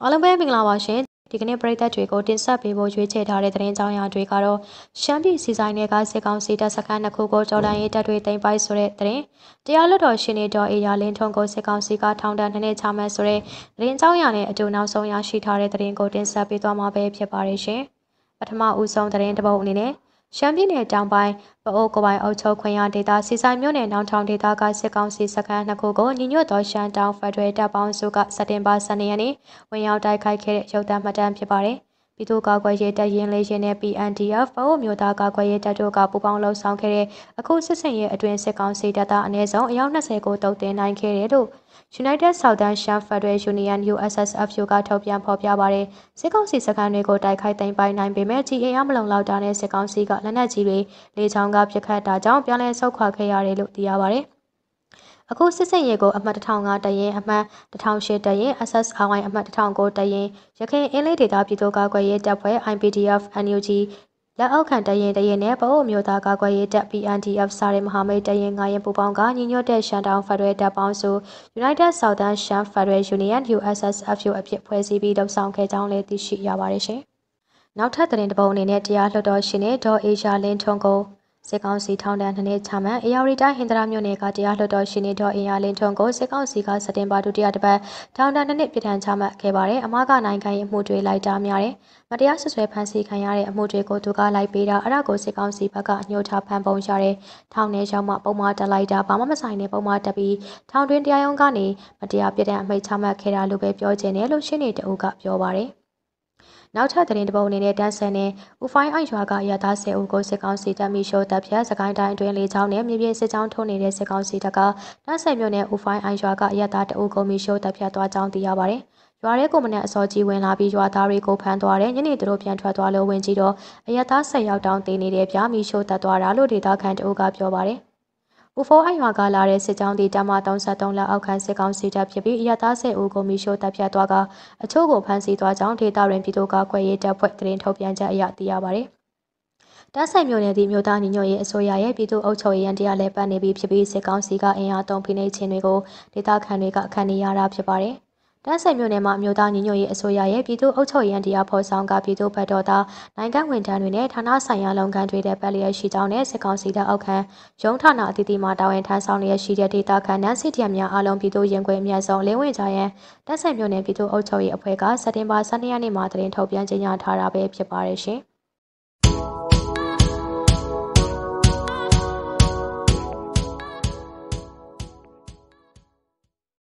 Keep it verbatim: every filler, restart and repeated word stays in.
အားလုံးပဲမင်္ဂလာပါရှင်ဒီကနေ့ပရိသတ်တွေကိုတင်ဆက်ပေးဖို့ရွေးချယ်ထားတဲ့သတင်းကြောင်းရာတွေကတော့ရှမ်းပြည်စီဆိုင်တွေကစစ်ကောင်စီတပ်စခန်းနှစ်ခုကိုကြော်လိုင်းရေးတပ်တွေတင်ပိုက်ဆိုတဲ့သတင်းတရားလွတ်တော်ရှင်နေတော်အေယာလင်းထုံးကိုစစ်ကောင်စီကထောင်ဒဏ်နှစ်နှစ်ချမှတ်ဆိုတဲ့သတင်းကြောင်းရာနဲ့အတူနောက်ဆုံးရရှိထားတဲ့သတင်းကိုတင်ဆက်ပေးသွားမှာပဲဖြစ်ပါတယ်ရှင်ပထမဦးဆုံးသတင်းတစ်ပုဒ်အနေနဲ့ရှမ်းပြည်နယ်တောင်ပိုင်းပအိုးကိုပိုင်အုပ်ချုပ်ခွင့်ရဒေသစီဆိုင်မြို့နယ်နောင်ထောင်ဒေသကစစ်ကောင်စီစခန်းနှစ်ခုကိုညီညွတ်သောရှမ်းတောင်ဖက်ဒရယ်တပ်ပေါင်းစုကစက်တင်ဘာ၁၂ရက်နေ့ဝင်ရောက်တိုက်ခိုက်ခဲ့တဲ့ရုပ်သံမှတ်တမ်းဖြစ်ပါတယ်။ပြည်သူ့ကာကွယ်ရေးတပ်ရင်းလေးရင်းနဲ့ P N D F ပအိုးမျိုးသားကာကွယ်ရေးတပ်တို့ကပူးပေါင်းလှုပ်ဆောင်ခဲ့တဲ့အခုစစ်စင်ရဲ့အတွင်းစစ်ကောင်စီတပ်သားအနည်းဆုံးအယောက်နှစ်ဆယ်ကိုတုံ့တင်နိုင်ခဲ့တယ်လို့ United Southern Shan Federal Union U S S F U ကထုတ်ပြန်ဖော်ပြပါတယ်။စစ်ကောင်စီစခန်းတွေကိုတိုက်ခိုက်သိမ်းပိုက်နိုင်ပေမဲ့ကြီးအင်အားမလုံလောက်တာနဲ့စစ်ကောင်စီကလက်နက်ကြီးတွေလေကြောင်းကပစ်ခတ်တာကြောင့်ပြန်လည်ဆုတ်ခွာခဲ့ရတယ်လို့သိရပါတယ်။အခုစစ်စင်ရေးကိုအမှတ်တစ်ထောင်ကတရင်အမှတ်တစ်ထောင်ရှစ်တရင် S S R Y အမှတ်တစ်ထောင်ကိုတရင်ရခိုင်အင်းလေးဒေသပြည်သူ့ကာကွယ်ရေးတပ်ဖွဲ့ I P D F N U G လက်အောက်ခံတရင်တရင်နဲ့ပအိုးမျိုးသားကာကွယ်ရေးတပ် P N D F စာရဲမဟာမိတ်တရင်ငါရင်ပူပေါင်းကညီညွတ်တဲ့ရှမ်းတောင်ဖက်ဒရယ်တပ်ပေါင်းစု United Southern Shan Federal Union U S S F U အဖြစ်ဖွဲ့စည်းပြီးလှုပ်ဆောင်ခဲ့ကြောင်းလည်းသိရှိရပါတယ်ရှင်။နောက်ထပ်သတင်းတစ်ပုဒ်အနေနဲ့တရားလွှတ်တော်ရှင်နဲ့ဒေါ်အေရှာလင်းထွန်းကိုစစ်ကောင်စီထောင်ဒဏ်နှစ်နှစ်ချမှတ်အေယာရီတိုင်းဟင်္ဒရာမြို့နယ်ကတရားလွှတ်တော်ရှင်နေတော်အေယာလင်းထွန်းကိုစစ်ကောင်စီကစက်တင်ဘာဒုတိယတစ်ပတ်ထောင်ဒဏ်နှစ်နှစ်ပြစ်ဒဏ်ချမှတ်ခဲ့ပါတယ်။အမကနိုင်ငံရေးအမှုတွေလိုက်တာများတယ်။မတရားဆွဆွဲဖမ်းဆီးခံရတဲ့အမှုတွေကိုသူကလိုက်ပေးတာအဲ့ဒါကိုစစ်ကောင်စီဘက်ကညှို့ထားဖမ်းပုံရတယ်။ထောင်ထဲရောက်မှပုံမှန်တက်လိုက်တာဘာမှမဆိုင်တဲ့ပုံမှန်တက်ပြီးထောင်တွင်းတရားရုံးကနေမတရားပြစ်ဒဏ်အမိန့်ချမှတ်ခဲ့တာလို့ပဲပြောချင်တယ်လို့ရှင်းနေတူကပြောပါတယ်။နောက်ထပ်သတင်းတစ်ပုဒ်အနေနဲ့တန်းဆန်နဲ့ဦးဖိုင်းအိုင်ရွာကရသားဆယ်ဦးကိုစစ်ကောင်စီတပ်မိရှို့တပ်ဖြတ်စကိုင်းတိုင်းအတွင်းလေးချောင်းနဲ့မြေပြင်စစ်ကြောင်းထိုးနေတဲ့စစ်ကောင်စီတပ်ကတန်းဆန်မြို့နယ်ဦးဖိုင်းအိုင်ရွာကရသားတအုပ်ကိုမိရှို့တပ်ဖြတ်သွားကြောင်းသိရပါတယ်။ရွာရဲကိုမနဲ့အစောကြီးဝင်လာပြီးရွာသားတွေကိုဖမ်းသွားတယ်ညနေသူတို့ပြန်ထွက်သွားလို့ဝင်ကြည့်တော့အရသားဆက်ရောက်တောင်းတင်နေတဲ့ပြားမိရှို့တပ်သွားတာလို့ဒေသခံတအုပ်ကပြောပါတယ်။ဦးဖိုးအိုင်ရွာကလာတဲ့စစ်ကြောင်းတီတမ၃၃လက်အောက်ခံစစ်ကောင်စီတပ်ဖြစ်ပြီးအရသားဆယ်ဦးကိုမိရှို့တပ်ဖြတ်သွားကအချို့ကိုဖမ်းဆီးသွားကြောင်းဒေသတွင်ပြည်သူ့ကာကွယ်ရေးတပ်ဖွဲ့သတင်းထုတ်ပြန်ချက်အရသိရပါတယ်။တန်းဆိုင်မျိုးနယ်ဒီမျိုးသားညီညွတ်ရေးအစိုးရရဲ့ပြည်သူ့အုပ်ချုပ်ရေးရန်တရားလဲပတ်နေပြီးဖြစ်ပြီးစစ်ကောင်စီကအင်အားသုံးဖိနှိပ်ခြင်းတွေကိုဒေသခံတွေကခံနေရတာဖြစ်ပါတယ်။တန်းဆိုင်မျိုးနယ်မှာမျိုးသားညီညွတ်ရေးအစိုးရရဲ့ပြည်သူ့အုပ်ချုပ်ရေးရန်တရားဖော်ဆောင်ကပြည်သူ့ဘက်တော်သားနိုင်ငံဝန်ထမ်းတွေနဲ့ဌာနဆိုင်ရာလုပ်ငန်းတွေတဲ့ပတ်လျက်ရှိကြောင်းနဲ့စစ်ကောင်စီတပ်အောက်ခံရုံးဌာနအသီးသီးမှတာဝန်ထမ်းဆောင်ရရှိတဲ့ဒေသခံနန်းစစ်တရများအားလုံးပြည်သူ့ရင်ခွင်အမြတ်ဆုံးလင်းဝင်ကြရန်တန်းဆိုင်မျိုးနယ်ပြည်သူ့အုပ်ချုပ်ရေးအဖွဲ့ကစက်တင်ဘာ၁၂ရက်နေ့မှာသတင်းထုတ်ပြန်ကြေညာထားတာပဲဖြစ်ပါတယ်ရှင်။